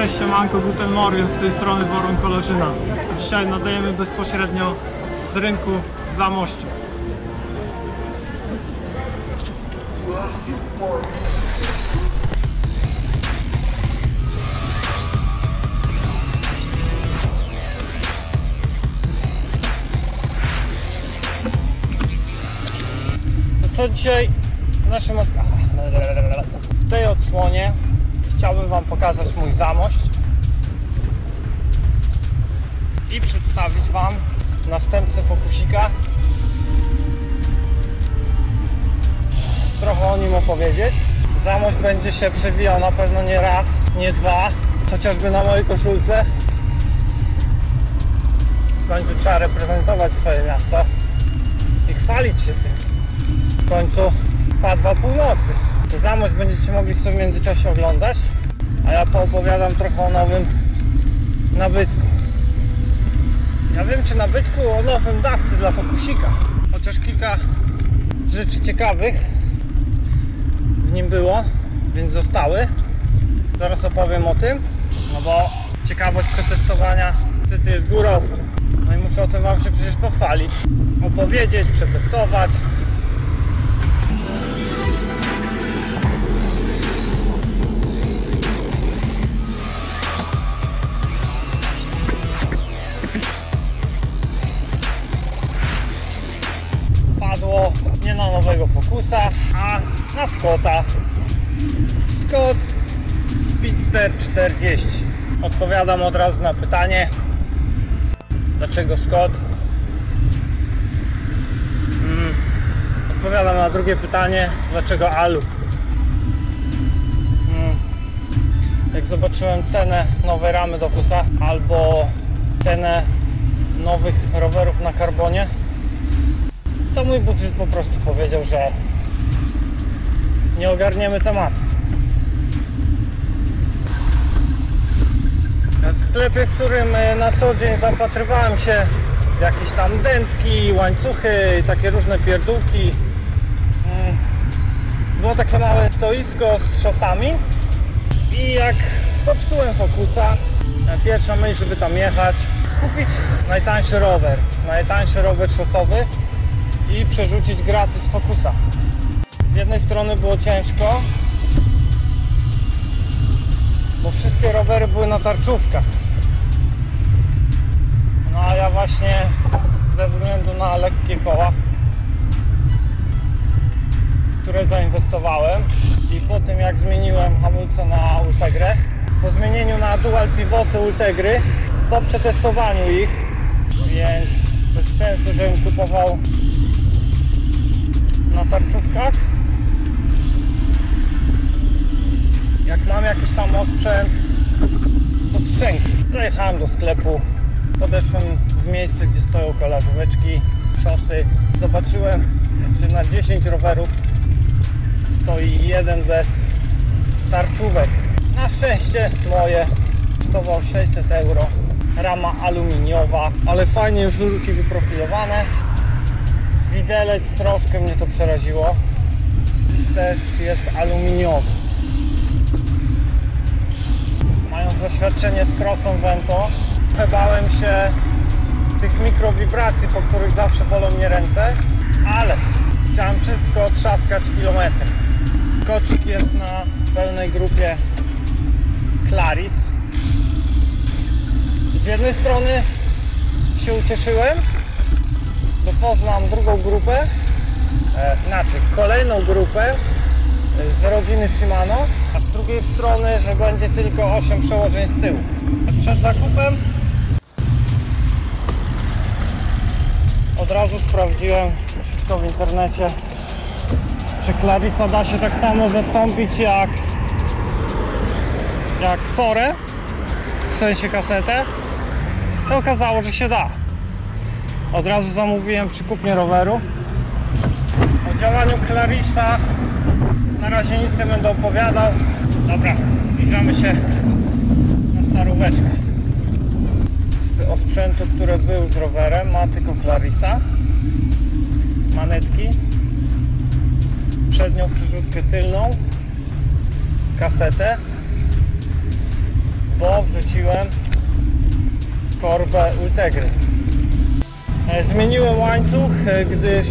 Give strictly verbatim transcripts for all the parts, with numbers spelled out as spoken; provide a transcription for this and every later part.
Cześć, siemanko, Guten Morgen, z tej strony Worun Kolorzyna. Dzisiaj nadajemy bezpośrednio z rynku w Zamościu. Co dzisiaj w naszym w tej odsłonie chciałbym Wam pokazać mój Zamość i przedstawić Wam następcę Focusika, trochę o nim opowiedzieć. Zamość będzie się przewijał na pewno nie raz, nie dwa, chociażby na mojej koszulce. W końcu trzeba reprezentować swoje miasto i chwalić się tym. W końcu padła północy. Zamość będziecie mogli sobie w międzyczasie oglądać, a ja poopowiadam trochę o nowym nabytku. Ja wiem, czy nabytku, o nowym dawcy dla Focusika. Chociaż kilka rzeczy ciekawych w nim było, więc zostały. Zaraz opowiem o tym, no bo ciekawość przetestowania niestety jest górą. No i muszę o tym Wam się przecież pochwalić, opowiedzieć, przetestować. Padło nie na nowego Focusa, a na Scotta. Scott Speedster czterdzieści. Odpowiadam od razu na pytanie, dlaczego Scott. Hmm. Odpowiadam na drugie pytanie, dlaczego Alu. Hmm. Jak zobaczyłem cenę nowej ramy do Focusa albo cenę nowych rowerów na karbonie, to mój budżet po prostu powiedział, że nie ogarniemy tematu. W sklepie, w którym na co dzień zapatrywałem się w jakieś tam dętki, łańcuchy, takie różne pierdółki, było takie małe stoisko z szosami i jak popsułem Focusa, pierwsza myśl, żeby tam jechać, kupić najtańszy rower, najtańszy rower szosowy i przerzucić gratis Focusa. Z jednej strony było ciężko, bo wszystkie rowery były na tarczówkach. No a ja właśnie ze względu na lekkie koła, w które zainwestowałem, i po tym jak zmieniłem hamulce na Ultegrę, po zmienieniu na dual pivoty Ultegry, po przetestowaniu ich, więc bez sensu, żebym kupował na tarczówkach. Jak mam jakiś tam osprzęt pod szczęki, zajechałem do sklepu, podeszłem w miejsce, gdzie stoją kolażóweczki, szosy, zobaczyłem, czy na dziesięć rowerów stoi jeden bez tarczówek. Na szczęście moje kosztowało sześćset euro, rama aluminiowa, ale fajnie już rurki wyprofilowane. Widelec troszkę mnie to przeraziło, też jest aluminiowy. Mając doświadczenie z crossą Vento, bałem się tych mikrowibracji, po których zawsze bolą mnie ręce, ale chciałem szybko trzaskać kilometry. Kocik jest na pełnej grupie Claris. Z jednej strony się ucieszyłem, bo poznam drugą grupę, e, inaczej, kolejną grupę z rodziny Shimano, a z drugiej strony, że będzie tylko osiem przełożeń z tyłu. Przed zakupem od razu sprawdziłem wszystko w internecie, czy Clarisa da się tak samo zastąpić jak jak Sorę, w sensie kasetę. To okazało, że się da. Od razu zamówiłem przy kupnie roweru. O działaniu Clarisa na razie nic nie będę opowiadał. Dobra, zbliżamy się na staróweczkę. Z osprzętu, który był z rowerem, ma tylko Clarisa, manetki, przednią przyrzutkę tylną, kasetę, bo wrzuciłem korbę Ultegry. Zmieniłem łańcuch, gdyż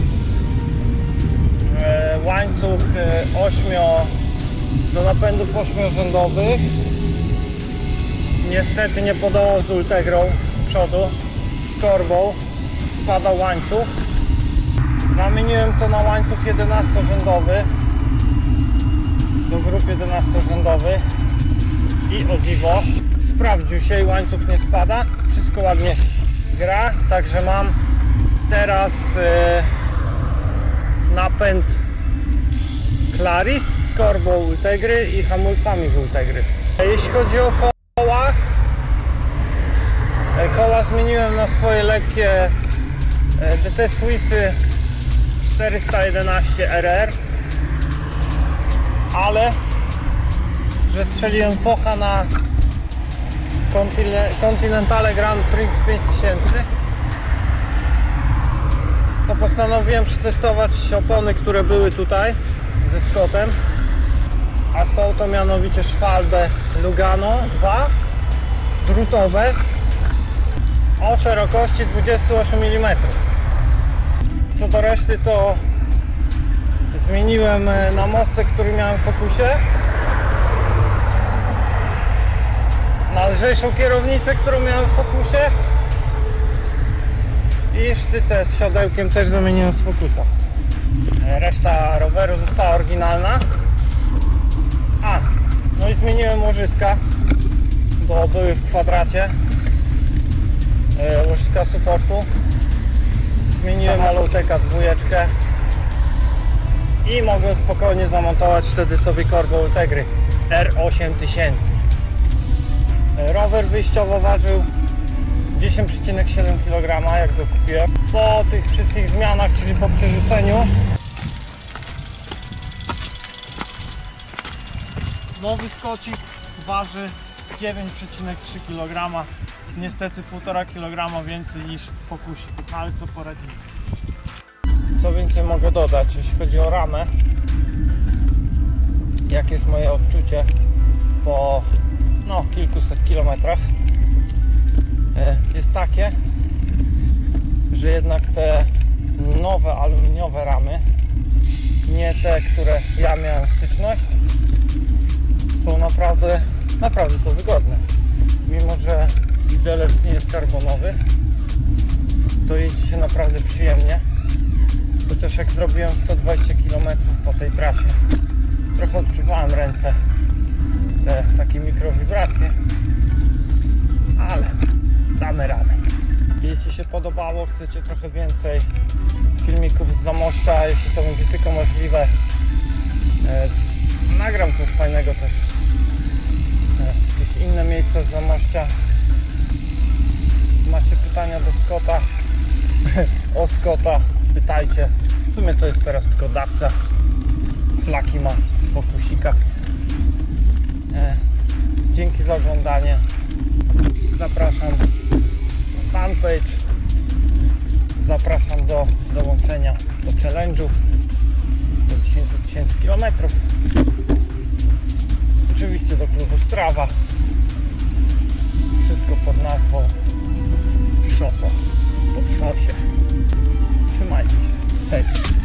łańcuch ośmio do napędów ośmiorzędowych niestety nie podołał z Ultegrą z przodu, z korbą, spadał łańcuch. Zamieniłem to na łańcuch jedenastorzędowy, do grup jedenastorzędowych i o dziwo sprawdził się i łańcuch nie spada, wszystko ładnie gra, także mam teraz e, napęd Claris z korbą Ultegry i hamulcami z Ultegry. Jeśli chodzi o koła, koła zmieniłem na swoje lekkie D T Swissy czterysta jedenaście R R, ale że strzeliłem focha na Continentale Grand Prix pięć tysięcy, to postanowiłem przetestować opony, które były tutaj ze Scottem, a są to mianowicie Schwalbe Lugano dwa drutowe o szerokości dwadzieścia osiem milimetrów. Co do reszty to zmieniłem na mostek, który miałem w Focusie, na lżejszą kierownicę, którą miałem w Focusie, i sztyce z siodełkiem też zamieniłem z Focusa. Reszta roweru została oryginalna. A, no i zmieniłem łożyska, bo były w kwadracie, łożyska supportu. Zmieniłem na Lowteka dwójeczkę i mogłem spokojnie zamontować wtedy sobie korbę Ultegry R osiem tysięcy. Rower wyjściowo ważył dziesięć przecinek siedem kilograma, jak go kupiłem. Po tych wszystkich zmianach, czyli po przerzuceniu, nowy Scotcik waży dziewięć przecinek trzy kilograma. Niestety półtora kilograma więcej niż w Focusie, ale co poradzimy. Co więcej mogę dodać, jeśli chodzi o ramę, jakie jest moje odczucie po no, kilkuset kilometrach, jest takie, że jednak te nowe aluminiowe ramy, nie te, które ja miałem styczność, są naprawdę, naprawdę są wygodne. Mimo że widelec nie jest karbonowy, to jeździ się naprawdę przyjemnie. Chociaż jak zrobiłem sto dwadzieścia kilometrów po tej trasie, trochę odczuwałem ręce, te takie mikrowibracje, ale damy radę. Jeśli się podobało, chcecie trochę więcej filmików z Zamościa, jeśli to będzie tylko możliwe, e, nagram coś fajnego też, e, jakieś inne miejsca z Zamościa. Macie pytania do Scotta, o Scotta pytajcie. W sumie to jest teraz tylko dawca, flaki ma z Focusika. E, dzięki za oglądanie. Zapraszam na fanpage, zapraszam do dołączenia do challenge'u do dziesięć tysięcy kilometrów, oczywiście do klubu Strava, wszystko pod nazwą Szoso, po szosie. Trzymajcie się, hej!